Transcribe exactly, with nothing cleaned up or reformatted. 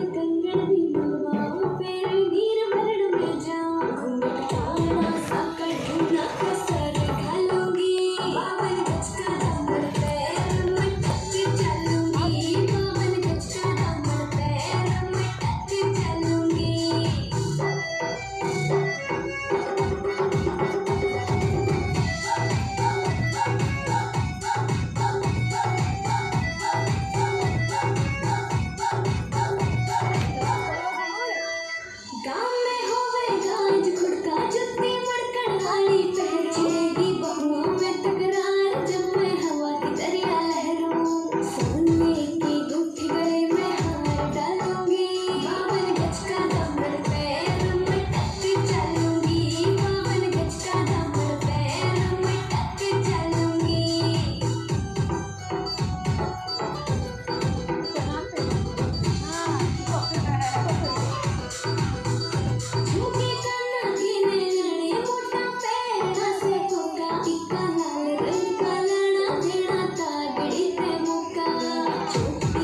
कंगन भी मंगवाऊं फिर नीर भरण में जाऊं घूंघट काना साकर ढूंढना कसर घालूंगी बावन गज का दामन पैर में टच चलूंगी बावन गज का दामन पैर में टच चलूंगी गाँव में होवे गाज खुड़का जुत्ती मड़कन वाली पहरेगी बहुओं में तकरार जब मैं हवा की दरिया लहरूं सोने की गुट्ठी गले में हार डालूंगी बावन गज का दामन पैर में टच चलूंगी बावन गज का दामन पैर में टच चलूंगी झुके काना गिने लड़े मोटा पैरा से कोका टिक्का लाल रंग का लाना देना तागड़ी पे मुका छोटी